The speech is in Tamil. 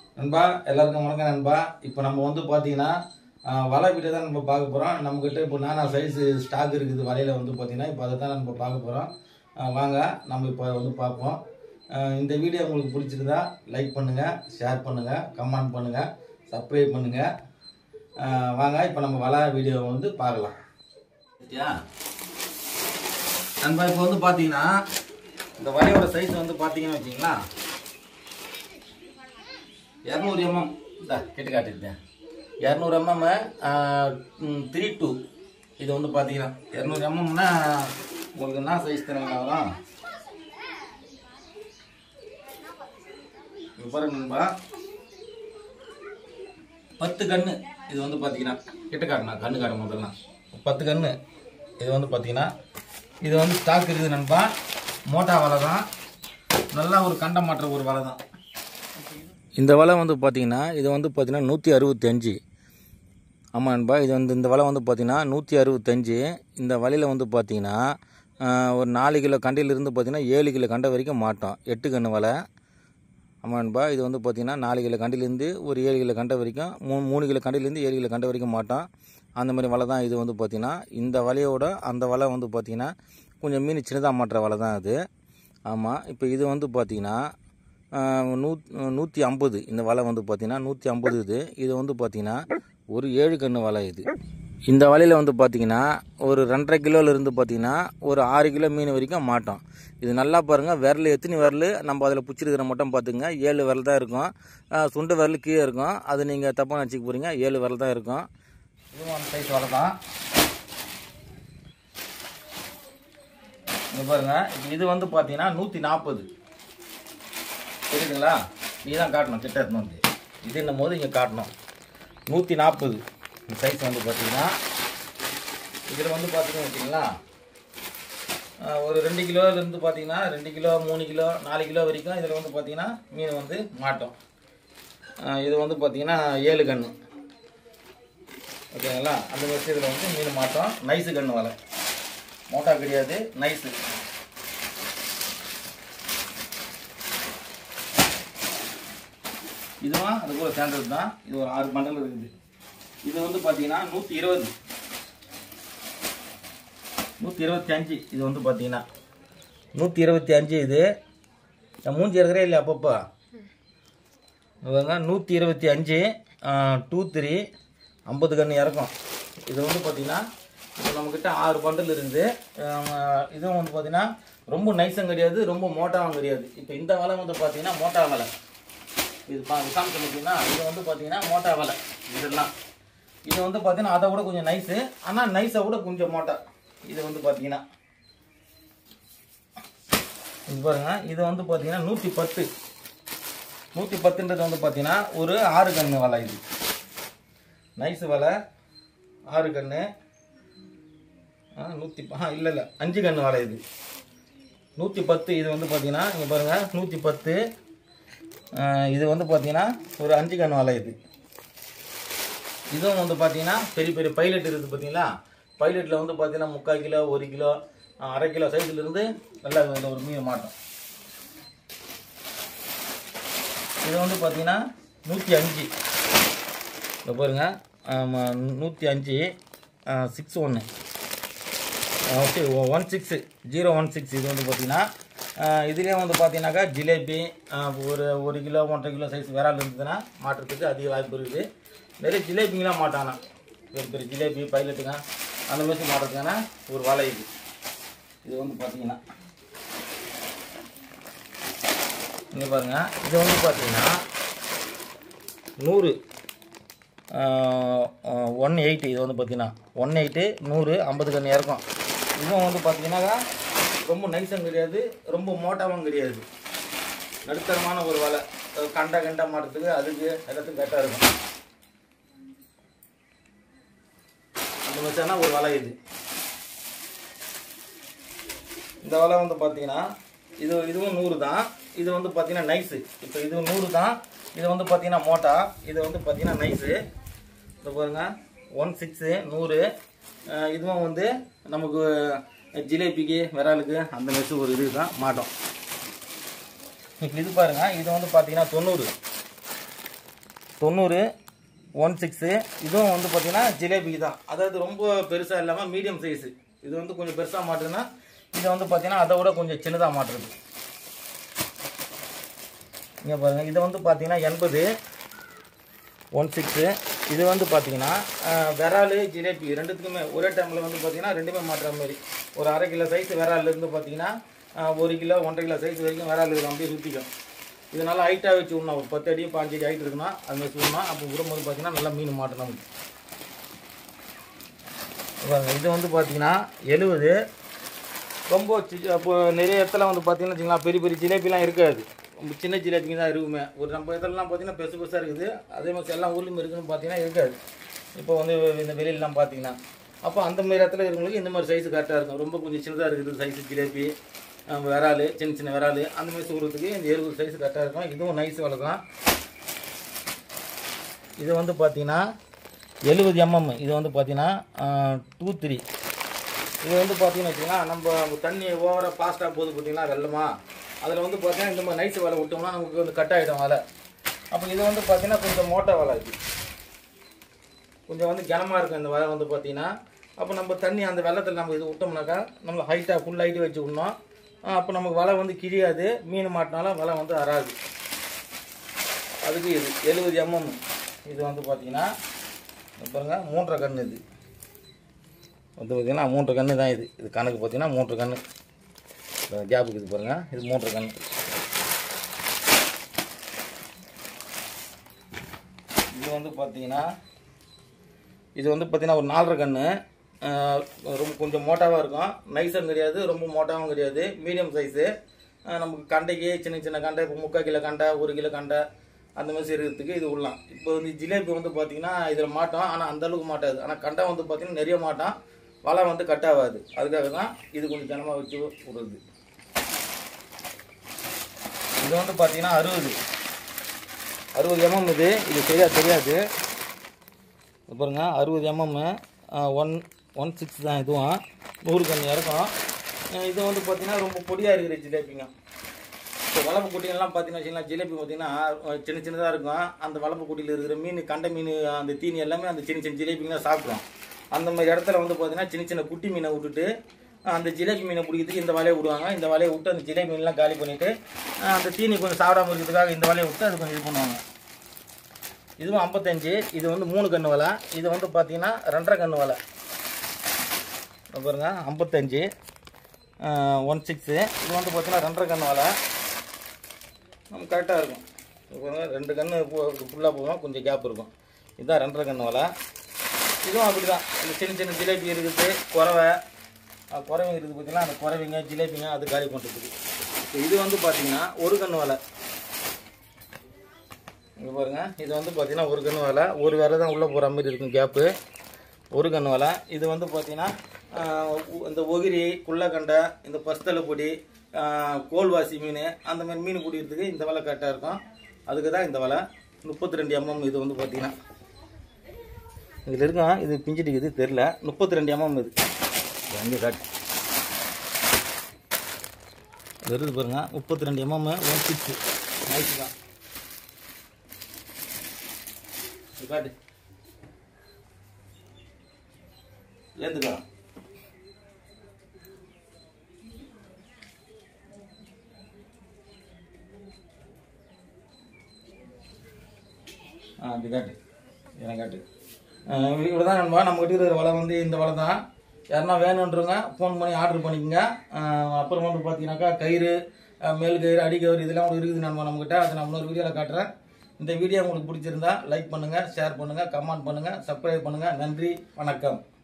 நண்பா எல்லாருக்கும் வணக்கம் நண்பா. இப்போ நம்ம வந்து பார்த்தீங்கன்னா வலை வீட்டை தான் நம்ம பார்க்க போகிறோம். நம்மக்கிட்ட இப்போ நானா சைஸு ஸ்டாக் இருக்குது வலையில் வந்து பார்த்தீங்கன்னா இப்போ அதை தான் நம்ம பார்க்க போகிறோம். வாங்க நம்ம இப்போ வந்து பார்ப்போம். இந்த வீடியோ உங்களுக்கு பிடிச்சிருந்தா லைக் பண்ணுங்கள், ஷேர் பண்ணுங்கள், கமெண்ட் பண்ணுங்கள், சப்ஸ்கிரைப் பண்ணுங்கள். வாங்க இப்போ நம்ம வலை வீடியோவை வந்து பார்க்கலாம். நண்பா இப்போ வந்து பார்த்தீங்கன்னா இந்த வலையோட சைஸ் வந்து பார்த்தீங்கன்னு வச்சிங்களா 200 mm இந்த கிட்ட காட்டிருக்கேன். 200 mm 3-2 இது வந்து பார்த்தீங்கன்னா 200 mmனா உங்களுக்கு என்ன சைஸ் தருங்களா பாருங்க நண்பா. 10 கன்று இது வந்து பார்த்தீங்கன்னா கிட்ட காட்டணும், கண்ணு காட்ட முதல்ல 10 கன்று இது வந்து பார்த்தீங்கன்னா இது வந்து ஸ்டாக் இருக்குது நண்பா. மோட்டா வலை தான், நல்லா ஒரு கண்டம் மாற்ற ஒரு வலை தான். இந்த வலை வந்து பார்த்தீங்கன்னா இது வந்து பார்த்தீங்கன்னா 165. ஆமாம் நண்பா, இது வந்து இந்த வலை வந்து பார்த்தீங்கன்னா 165. இந்த வலையில் வந்து பார்த்தீங்கன்னா ஒரு 4 கிலோ கண்டையிலிருந்து பார்த்தீங்கன்னா 7 கிலோ கண்டை வரைக்கும் மாட்டோம். 8 கன்று வலை. ஆமாம் நண்பா, இது வந்து பார்த்தீங்கன்னா 4 கிலோ கண்டையிலேருந்து ஒரு 7 கிலோ கண்டை வரைக்கும் 3 கிலோ கண்டையிலேருந்து 7 கிலோ கண்டை வரைக்கும் மாட்டோம். அந்த மாதிரி வலை தான் இது வந்து பார்த்தீங்கன்னா. இந்த வலையோட அந்த வலை வந்து பார்த்தீங்கன்னா கொஞ்சம் மீன் சின்னதாக மாட்டுற வலை தான் அது. ஆமாம், இப்போ இது வந்து பார்த்தீங்கன்னா 150. இந்த வலை வந்து பார்த்தீங்கன்னா 150. இது வந்து பார்த்தீங்கன்னா ஒரு 7 கன்று வலை இது. இந்த வலையில் வந்து பார்த்தீங்கன்னா ஒரு 2.5 கிலோலேருந்து பார்த்தீங்கன்னா ஒரு 6 கிலோ மீன் வரைக்கும் மாட்டோம். இது நல்லா பாருங்கள், விரல் எத்தனை விரல் நம்ம அதில் பிடிச்சிருக்கிற மட்டும் பார்த்துங்க. 7 விரல் தான் இருக்கும். சுண்டு விரல் கீழே இருக்கும். அது நீங்கள் தப்பாக நினச்சிக்க போகிறீங்க, 7 விரல் தான் இருக்கும். இதுவும் அந்த சைஸ் வலை தான். இங்கே பாருங்கள், இது வந்து பார்த்தீங்கன்னா 140. தெரியுதுங்களா? நீ தான் காட்டணும், கிட்ட எடுத்துன்னு வந்து இது என்னும் போது இங்கே காட்டணும். 140 இந்த சைஸ் வந்து பார்த்தீங்கன்னா. இதில் வந்து பார்த்தீங்கன்னு வச்சிங்களா ஒரு 2 கிலோலேருந்து பார்த்தீங்கன்னா 2 கிலோ 3 கிலோ 4 கிலோ வரைக்கும் இதில் வந்து பார்த்தீங்கன்னா மீன் வந்து மாட்டோம். இது வந்து பார்த்தீங்கன்னா 7 கன்று. ஓகேங்களா? அந்த மாதிரி இதில் வந்து மீன் மாட்டோம். நைஸு கன்று வலை, மோட்டா கிடையாது, நைஸு. இதுவும் அது கூட சேர்ந்தது தான். இது ஒரு 6 பண்டல் இருக்குது. இது வந்து பார்த்தீங்கன்னா 120 125. இது வந்து பார்த்தீங்கன்னா 125. இது மூஞ்சி இருக்கிறே இல்லை அப்பப்போ 125 2-3 50 கன்று இறக்கும். இது வந்து பார்த்தீங்கன்னா இப்போ நம்மக்கிட்ட 6 பண்டல் இருக்குது. இதுவும் வந்து பார்த்தீங்கன்னா ரொம்ப நைஸும் கிடையாது, ரொம்ப மோட்டாவும் கிடையாது. இப்போ இந்த வலை வந்து பார்த்தீங்கன்னா மோட்டா வலை. இது காமிச்சு பார்த்தீங்கன்னா இது வந்து பார்த்தீங்கன்னா மோட்டா வலை. இதெல்லாம் இது வந்து பார்த்தீங்கன்னா அதை விட கொஞ்சம் நைஸு, ஆனால் நைஸை விட கொஞ்சம் மோட்டா. இது வந்து பார்த்தீங்கன்னா இது பாருங்க, இது வந்து பார்த்தீங்கன்னா 110. 110ன்றது வந்து பார்த்தீங்கன்னா ஒரு 6 கன்று வலை. இது நைஸு வலை, 6 கன்று. 100 5 கன்று வலை. இது 110. இது வந்து பார்த்தீங்கன்னா இங்கே பாருங்கள் 110. இது வந்து பார்த்தீங்கன்னா ஒரு 5 கன்று வலை. இது இதுவும் வந்து பார்த்தீங்கன்னா பெரிய பெரிய பைலட் இருக்குது பார்த்தீங்களா. பைலட்டில் வந்து பார்த்தீங்கன்னா 3/4 கிலோ 1 கிலோ 1/2 கிலோ சைஸ்லேருந்து நல்லா ஒரு மீன் மாட்டோம். இது வந்து பார்த்தீங்கன்னா 105. இப்போ பாருங்க 105 61 ஓகே 16016. இது வந்து பார்த்தீங்கன்னா இதுலேயே வந்து பார்த்தீங்கன்னாக்கா ஜிலேபி ஒரு 1 கிலோ 1.5 கிலோ சைஸ் விரால் இருந்ததுன்னா மாட்டுறதுக்கு அதிக வாய்ப்பு இருக்குது. நிறைய ஜிலேபிங்கெலாம் மாட்டானா, பெரிய பெரிய ஜிலேபி பைலட்டுங்க அந்த மாதிரி மாட்டுறதுக்கான ஒரு வலை இது. இது வந்து பார்த்தீங்கன்னா இங்கே பாருங்கள், இது வந்து பார்த்தீங்கன்னா 100 180. இது வந்து பார்த்தீங்கன்னா 180 100 50 கன்று இறக்கும். இதுவும் வந்து பார்த்தீங்கன்னாக்கா ரொம்ப நைஸும் கிடையாது, ரொம்ப மோட்டாவும் கிடையாது, நடுத்தரமான ஒரு வலை. கண்டை மாட்டுறதுக்கு அதுக்கு எல்லாத்துக்கும் கரெக்டாக இருக்கும். அந்த மாதிரியான ஒரு வலை இது. இந்த வலை வந்து பார்த்தீங்கன்னா இதுவும் 100 தான். இது வந்து பார்த்தீங்கன்னா நைஸு. இப்போ இது 100 தான். இது வந்து பார்த்தீங்கன்னா மோட்டா. இது வந்து பார்த்தீங்கன்னா நைஸு. இப்போ பாருங்க 16 100. இதுவும் வந்து நமக்கு ஜிலேபிக்கு விராலுக்கு அந்த மெஸ் ஒரு இது தான் மாட்டோம். இப்போ இது பாருங்கள், இது வந்து பார்த்தீங்கன்னா 90. 90 16 இதுவும் வந்து பார்த்தீங்கன்னா ஜிலேபிக்கு தான். அதாவது ரொம்ப பெருசாக இல்லாமல் மீடியம் சைஸு. இது வந்து கொஞ்சம் பெருசாக மாட்டுதுன்னா இதை வந்து பார்த்தீங்கன்னா அதை விட கொஞ்சம் சின்னதாக மாட்டுறது. இங்கே பாருங்கள், இதை வந்து பார்த்தீங்கன்னா 80 16 இது வந்து பார்த்தீங்கன்னா விரால் ஜிலேபி ரெண்டுத்துக்குமே ஒரே டைமில் வந்து பார்த்தீங்கன்னா ரெண்டுமே மாட்டுற மாதிரி. ஒரு 1/2 கிலோ சைஸ் விராலிருந்து பார்த்தீங்கன்னா 1 கிலோ 1.5 கிலோ சைஸ் வரைக்கும் விரால் அப்படியே சுற்றிக்கும். இதனால் ஹைட்டாக வச்சு விடணும். ஒரு 10 அடி 5 அடி ஹைட் இருக்குன்னா அது மாதிரி விடணும். அப்போ விடும்போது பார்த்தீங்கன்னா நல்லா மீன் மாட்டணும். இது வந்து பார்த்தீங்கன்னா 70 ரொம்ப அப்போ நிறைய இடத்துல வந்து பார்த்தீங்கன்னா வச்சுக்கலாம் பெரிய பெரிய ஜிலேபிலாம் இருக்காது. ரொம்ப சின்ன ஜிலேபிங்க தான் இருக்குமே. ஒரு நம்ம இடத்துலலாம் பார்த்தீங்கன்னா பெருசு பெருசாக இருக்குது. அதே மாதிரி எல்லா ஊர்லேயும் இருக்குதுன்னு பார்த்தீங்கன்னா இருக்காது. இப்போ வந்து இந்த வெளியிலலாம் பார்த்தீங்கன்னா அப்போ அந்த மாதிரி இடத்துல இருக்கிறவங்களுக்கு இந்த மாதிரி சைஸு கரெக்டாக இருக்கும். ரொம்ப கொஞ்சம் சின்னதாக இருக்குது சைஸு ஜிலேபி விரால் சின்ன சின்ன விரால் அந்த மாதிரி சூடுறதுக்கு இந்த 70 சைஸ் கரெக்டாக இருக்கும். இதுவும் நைஸ் விலை தான். இது வந்து பார்த்தீங்கன்னா 70 mm. இது வந்து பார்த்தீங்கன்னா 23. இது வந்து பார்த்தீங்கன்னா வச்சுக்கலாம் நம்ம தண்ணி ஓவராக ஃபாஸ்ட்டாக போகுது பார்த்தீங்கன்னா வெள்ளமா அதில் வந்து பார்த்தீங்கன்னா இந்த மாதிரி நைஸ் வலை விட்டோம்னா நமக்கு வந்து கட் ஆகிடும் வலை. அப்போ இது வந்து பார்த்தீங்கன்னா கொஞ்சம் மோட்டா வலை இருக்குது. கொஞ்சம் வந்து கனமாக இருக்கும் இந்த வலை வந்து பார்த்தீங்கன்னா. அப்போ நம்ம தண்ணி அந்த வெள்ளத்தில் நம்ம இது விட்டோம்னாக்கா நம்ம ஹைட்டாக ஃபுல் ஹைட்டு வச்சு விடணும். அப்போ நமக்கு வலை வந்து கிழியாது. மீன் மாட்டினாலும் வலை வந்து அறாது. அதுக்கு இது 70 mm. இது வந்து பார்த்தீங்கன்னா பாருங்கள் 3.5 கன்று. இது வந்து பார்த்தீங்கன்னா 3 கன்று தான். இது கணக்கு பார்த்தீங்கன்னா 3 கன்று கேப்புக்கு இது பாருங்கள். இது 3 கன்று. இது வந்து பார்த்தீங்கன்னா ஒரு 4.5 கன்று. ரொம்ப கொஞ்சம் மோட்டாவாக இருக்கும். நைஸும் கிடையாது ரொம்ப மோட்டாவும் கிடையாது. Medium size. நமக்கு கண்டைக்கு சின்ன சின்ன கண்டை இப்போ 3/4 கிலோ கண்டை 1 கிலோ கண்டை அந்த மாதிரி செய்கிறதுக்கு இது விடலாம். இப்போ வந்து ஜிலேபி வந்து பார்த்தீங்கன்னா இதில் மாட்டோம். ஆனால் அந்தளவுக்கு மாட்டாது. ஆனால் கண்டை வந்து பார்த்தீங்கன்னா நிறைய மாட்டோம். வலை வந்து கட் ஆகாது. அதுக்காக தான் இது கொஞ்சம் கனமாக வச்சு விடுறது. இது வந்து பார்த்தீங்கன்னா 60 mm. இது சரியாக தெரியாது. பாருங்க 60 mm 116 தான். இதுவும் 100 கன்று இறக்கும். இது வந்து பார்த்தீங்கன்னா ரொம்ப பொடியாக இருக்கிற ஜிலேபிங்க. இப்போ வளப்பு குட்டிகள்லாம் பார்த்தீங்கன்னா வச்சுக்கலாம் ஜிலேபி பார்த்தீங்கன்னா சின்ன சின்னதாக இருக்கும். அந்த வளப்பு குட்டியில் இருக்கிற மீன் கண்டை மீன் அந்த தீனி எல்லாமே அந்த சின்ன சின்ன ஜிலேபிங்கெலாம் சாப்பிடும். அந்த மாதிரி இடத்துல வந்து பார்த்தீங்கன்னா சின்ன சின்ன குட்டி மீனை விட்டுட்டு அந்த ஜிலேபி மீனை பிடிக்கிறதுக்கு இந்த வலையை விடுவாங்க. இந்த வலையை விட்டு அந்த ஜிலேபி மீன்லாம் காலி பண்ணிவிட்டு அந்த தீனி கொஞ்சம் சாப்பிடாமல் இருக்கிறதுக்காக இந்த வலையை விட்டு அது கொஞ்சம் இது பண்ணுவாங்க. இதுவும் 55. இது வந்து 3 கன்று வலை. இது வந்து பார்த்தீங்கன்னா 2.5 கன்று வலை. பாருங்க 55 16. இது வந்து பார்த்தீங்கன்னா 2.5 கன்று வலை. நமக்கு கரெக்டாக இருக்கும். பாருங்க 2 கன்று ஃபுல்லாக போகும். கொஞ்சம் கேப் இருக்கும். இதுதான் 2.5 கன்று வலை. இதுவும் அப்படி தான். இந்த சின்ன சின்ன ஜிலேபி இருக்குது. குறவைங்க இருக்குது பார்த்தீங்கன்னா அந்த குறவைங்க ஜிலேபிங்க அது காலி பண்ணுறதுக்கு. இது வந்து பார்த்தீங்கன்னா 1 கன்று வலை. இங்கே பாருங்கள் இது வந்து பார்த்தீங்கன்னா 1 கன்று வலை. ஒரு வேலை தான் உள்ளே போகிற மாதிரி இருக்கும் கேப்பு. 1 கன்று வலை. இது வந்து பார்த்தீங்கன்னா இந்த ஒகிரி குள்ளக்கண்டை இந்த பஸ்தலை பொடி கோல்வாசி மீன் அந்த மாதிரி மீன் பிடிக்கிறதுக்கு இந்த வலை கரெக்டாக இருக்கும். அதுக்கு தான் இந்த வலை 32 mm. இது வந்து பார்த்தீங்கன்னா இதில் இருக்கும். இது பிஞ்சிட்டு தெரில 32 mm. இது அங்கே காட்டு வருது பாருங்க 32 mm 16 நைஸ் தான். காட்டு ஏந்துக்கலாம். அப்படி காட்டு எனக்கு காட்டு. இவ்வளோ தான் நண்பா. நம்ம கிட்ட இருக்கிற வலை வந்து இந்த வலை தான். யாருன்னா வேணுன்றவங்க ஃபோன் பண்ணி ஆர்டர் பண்ணிக்கோங்க. அப்புறம் வந்து பார்த்தீங்கன்னாக்கா கயிறு மேல் கயிறு அடிக்கயிறு இதெல்லாம் கூட இருக்குது நண்பா நம்மக்கிட்ட. அதை நான் இன்னொரு வீடியோவில் காட்டுறேன். இந்த வீடியோ உங்களுக்கு பிடிச்சிருந்தா லைக் பண்ணுங்கள், ஷேர் பண்ணுங்கள், கமெண்ட் பண்ணுங்கள், சப்ஸ்கிரைப் பண்ணுங்கள். நன்றி, வணக்கம்.